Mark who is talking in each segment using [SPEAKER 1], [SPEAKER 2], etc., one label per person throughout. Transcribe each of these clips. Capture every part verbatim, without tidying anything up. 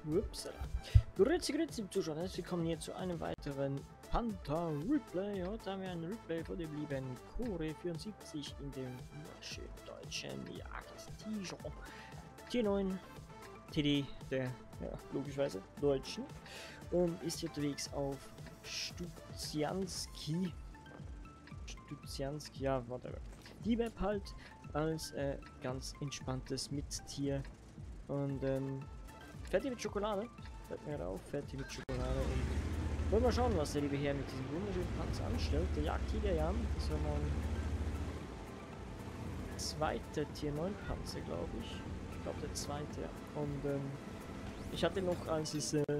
[SPEAKER 1] Upsala. Grüezi, grüezi, Zuschauer. Herzlich willkommen hier zu einem weiteren Panther Replay. Heute haben wir ein Replay von dem lieben Core vierundsiebzig in dem schönen deutschen Jagd-T-Shirt. T neun T D, der, ja, logischerweise Deutschen. Und ist hier unterwegs auf Studzianski. Studzianski, ja, whatever. Die Map halt als äh, ganz entspanntes Mittier. Und ähm, fertig mit Schokolade. Fällt mir auf, fertig mit Schokolade. Und wollen wir schauen, was der liebe Herr mit diesem wunderschönen Panzer anstellt. Der Jagdtiger Jan, das war mein zweiter Tier neun Panzer, glaube ich. Ich glaube der zweite, ja. Und ähm, ich hatte noch, als es äh,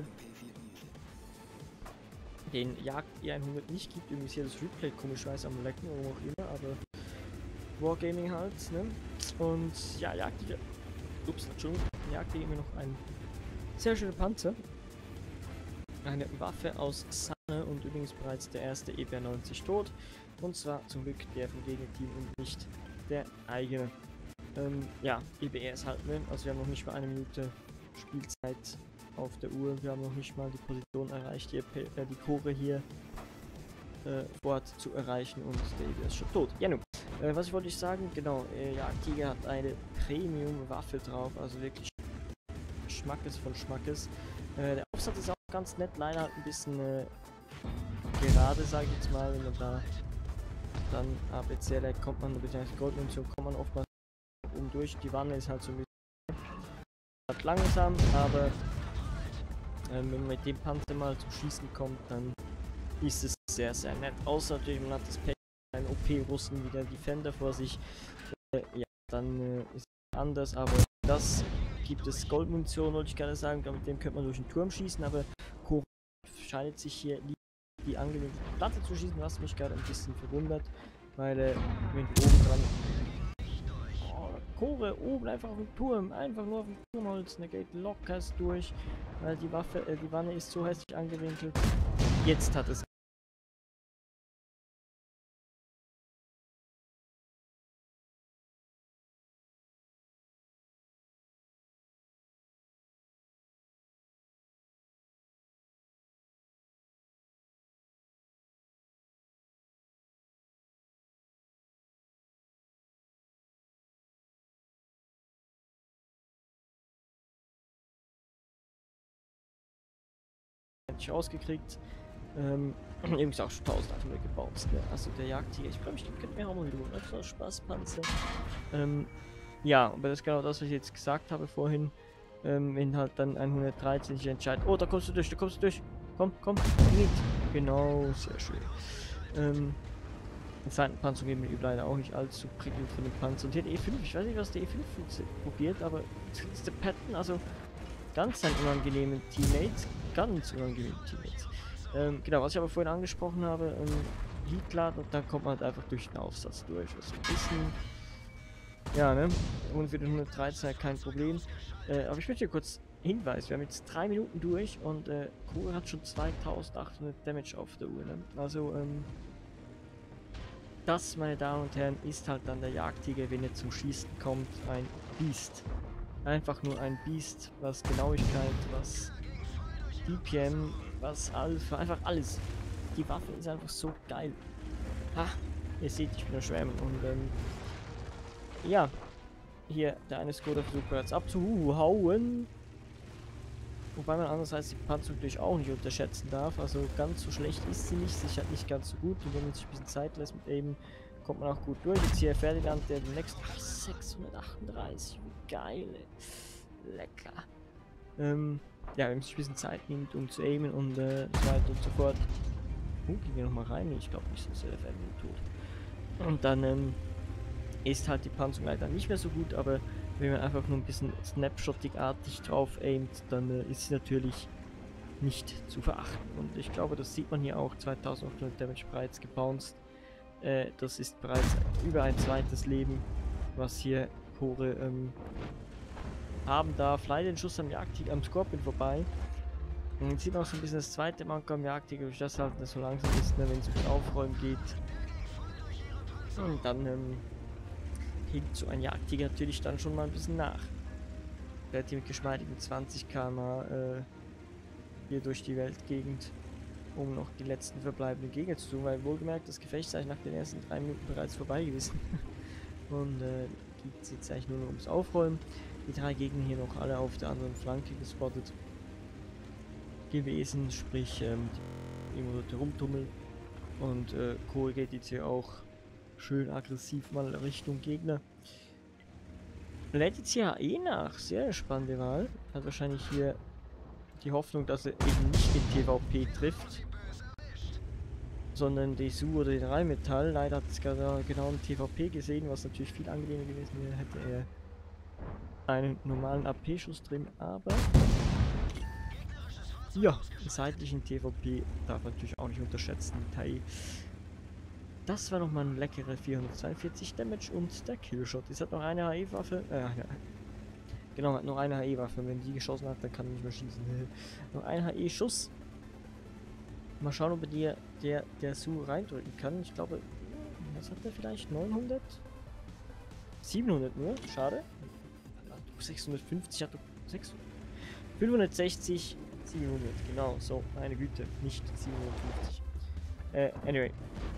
[SPEAKER 1] den Jagd E hundert nicht gibt, irgendwie ist hier das Replay komischweise am Lecken oder auch immer, aber Wargaming halt, ne? Und ja, Jagdtiger. Ups, Entschuldigung. Jagd immer noch ein sehr schöner Panzer. Eine Waffe aus Sanne und übrigens bereits der erste E B R neunzig tot. Und zwar zum Glück der vom Gegnerteam und nicht der eigene. Ähm, ja, E B R ist halt, ne? Also wir haben noch nicht mal eine Minute Spielzeit auf der Uhr. Wir haben noch nicht mal die Position erreicht, die, äh, die Core hier äh, fort zu erreichen und der E B R ist schon tot. Ja, nun. Äh, was wollte ich sagen? Genau, äh, Jagdtiger hat eine Premium-Waffe drauf, also wirklich Schmackes von Schmackes. Äh, der Aufsatz ist auch ganz nett, leider ein bisschen äh, gerade, sage ich jetzt mal, wenn man da dann A B C, da kommt man, beziehungsweise Goldmunition kommt man oftmals um durch. Die Wanne ist halt so ein bisschen langsam, aber äh, wenn man mit dem Panzer mal zum Schießen kommt, dann ist es sehr, sehr nett. Außer natürlich, man hat das Pech, ein O P-Russen wie der Defender vor sich. Äh, ja, dann äh, ist es anders, aber das gibt es Goldmunition, wollte ich gerade sagen, mit dem könnte man durch den Turm schießen, aber Core scheint sich hier die angelehnte Platte zu schießen, was mich gerade ein bisschen verwundert, weil äh, wenn oben dran oh, Core oben einfach auf dem Turm, einfach nur auf dem Turm holzen, der geht locker durch, weil die Waffe, äh, die Wanne ist so hässlich angewinkelt. Jetzt hat es rausgekriegt. Ähm, übrigens auch schon tausendachthundert gebaut. Ne? Also der Jagdtiger, ich glaube, ich könnte mir auch mal wieder einfach so Spaßpanzer. Ähm, ja, aber das ist genau das, was ich jetzt gesagt habe vorhin. Ähm, wenn halt dann hundertdreizehn sich entscheidet. Oh, da kommst du durch, da kommst du durch. Komm, komm, nicht. Genau, sehr schön. Ähm, den zweiten Panzer geben wir leider auch nicht allzu prickelnd von dem Panzer. Und hier der E fünf, ich weiß nicht, was der E fünf probiert, aber das ist der Pattern, also ganz ein unangenehmen Teammates, ganz unangenehmen Teammates. Ähm, genau, was ich aber vorhin angesprochen habe, ähm, Heatladen und dann kommt man halt einfach durch den Aufsatz durch. Also ein bisschen, ja, ne, und für den hundertdreizehn kein Problem. Äh, aber ich möchte hier kurz hinweisen, wir haben jetzt drei Minuten durch und äh, Core hat schon zweitausendachthundert Damage auf der Uhr, ne? Also, ähm, das, meine Damen und Herren, ist halt dann der Jagdtiger, wenn er zum Schießen kommt, ein Biest. Einfach nur ein Biest, was Genauigkeit, was D P M, was Alpha, einfach alles. Die Waffe ist einfach so geil. Ha, ihr seht, ich bin nur schwärmen und ähm, ja, hier der eine Skoda versucht bereits abzuhauen. Wobei man andererseits die Panzer natürlich auch nicht unterschätzen darf, also ganz so schlecht ist sie nicht, sicher nicht ganz so gut und wenn man sich ein bisschen Zeit lässt mit eben, kommt man auch gut durch. Jetzt hier Ferdinand, der demnächst sechshundertachtunddreißig, wie geil, lecker. Ähm, ja, wenn man sich ein bisschen Zeit nimmt, um zu aimen und äh, so weiter und so fort. Uh, gehen wir nochmal rein? Ich glaube nicht, sonst wäre der Ferdinand tot. Und dann ähm, ist halt die Panzerung leider nicht mehr so gut, aber wenn man einfach nur ein bisschen snapshottig-artig drauf aimt, dann äh, ist sie natürlich nicht zu verachten. Und ich glaube, das sieht man hier auch, zweitausendachthundert Damage bereits gebounced. Äh, das ist bereits über ein zweites Leben, was hier Core ähm, haben darf. Leider den Schuss am Jagdtiger, am Scorpion vorbei. Und jetzt sieht man auch so ein bisschen das zweite Manko am Jagdtiger, durch das halt so langsam ist, ne, wenn es um den Aufräumen geht. Und dann ähm, hinkt so ein Jagdtiger natürlich dann schon mal ein bisschen nach. relativ mit geschmeidigen zwanzig Kilometer pro Stunde äh, hier durch die Weltgegend, um noch die letzten verbleibenden Gegner zu tun, weil wohlgemerkt, das Gefecht ist eigentlich nach den ersten drei Minuten bereits vorbei gewesen. Und äh, geht es jetzt eigentlich nur noch ums Aufräumen. Die drei Gegner hier noch alle auf der anderen Flanke gespottet gewesen, sprich ähm, irgendwo dort rumtummeln. Und äh, Kohl geht jetzt hier auch schön aggressiv mal Richtung Gegner. Lädt jetzt hier eh nach, sehr spannende Wahl. Hat wahrscheinlich hier die Hoffnung, dass er eben nicht den T V P trifft, sondern den Su oder den Rheinmetall. Leider hat es gerade genau einen T V P gesehen, was natürlich viel angenehmer gewesen wäre, hätte er einen normalen A P-Schuss drin, aber ja, den seitlichen T V P darf man natürlich auch nicht unterschätzen. Tai. Das war nochmal ein leckerer vierhundertzweiundvierzig Damage und der Killshot. Es hat noch eine H E-Waffe, äh, ja. Genau, hat noch eine H E-Waffe. Wenn die geschossen hat, dann kann er nicht mehr schießen. Noch ein H E-Schuss. Mal schauen, ob er dir der, der Su reindrücken kann. Ich glaube, was hat er vielleicht? neunhundert? siebenhundert nur? Schade. sechshundertfünfzig hat er. fünfhundertsechzig, siebenhundert. Genau, so. Meine Güte. Nicht siebenhundertfünfzig. Äh, anyway.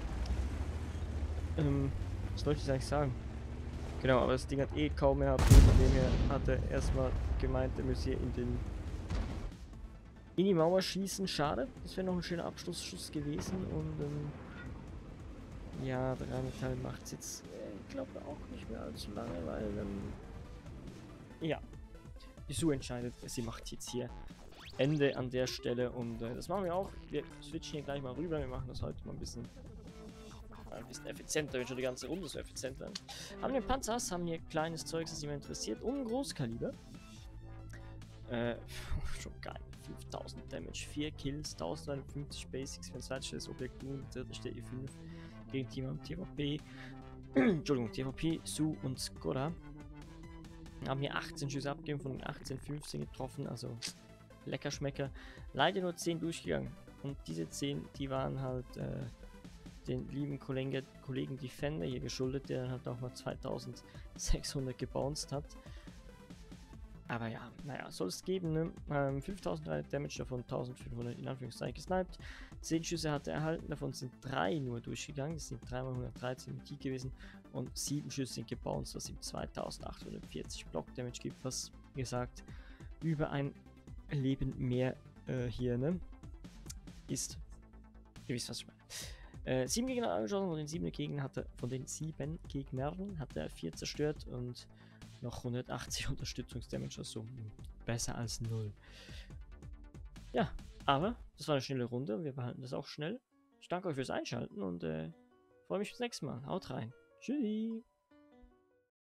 [SPEAKER 1] Ähm, was wollte ich eigentlich sagen? Genau, aber das Ding hat eh kaum mehr H P, von dem her hat er erstmal gemeint, er müsse hier in den in die Mauer schießen. Schade, das wäre noch ein schöner Abschlussschuss gewesen und ähm, ja, der Rheinmetall macht es jetzt, äh, ich glaube auch nicht mehr allzu lange, weil ähm, ja, die Su entscheidet, sie macht jetzt hier Ende an der Stelle und äh, das machen wir auch. Wir switchen hier gleich mal rüber, wir machen das heute mal ein bisschen ein bisschen effizienter, wenn schon die ganze Runde so effizient werden. Haben wir Panzers, haben hier kleines Zeug, das jemand interessiert, und ein Großkaliber. Äh, schon geil. fünftausend Damage, vier Kills, tausendeinundfünfzig Basics für ein zweites Objekt, dritte steht E fünf gegen Team am T V P. Entschuldigung, T V P, Su und Skoda. Haben hier achtzehn Schüsse abgegeben, von den achtzehn fünfzehn getroffen, also lecker Schmecker. Leider nur zehn durchgegangen. Und diese zehn, die waren halt äh, den lieben Kollegen, Kollegen Defender hier geschuldet, der dann halt auch mal zweitausendsechshundert gebounced hat. Aber ja, naja, soll es geben, ne? Ähm, fünftausenddreihundert Damage, davon eintausendfünfhundert in Anführungszeichen gesniped. zehn Schüsse hat er erhalten, davon sind drei nur durchgegangen, das sind drei mal hundertdreizehn mit T gewesen. Und sieben Schüsse sind gebounced, was ihm zweitausendachthundertvierzig Block Damage gibt, was, wie gesagt, über ein Leben mehr äh, hier, ne? Ist. Ihr wisst, was ich meine. Äh, sieben Gegner angeschossen, von den sieben Gegnern hat er, von den sieben Gegnern hat er vier zerstört und noch hundertachtzig Unterstützungsdamage, also besser als null. Ja, aber das war eine schnelle Runde und wir behalten das auch schnell. Ich danke euch fürs Einschalten und äh, freue mich aufs nächste Mal. Haut rein. Tschüssi.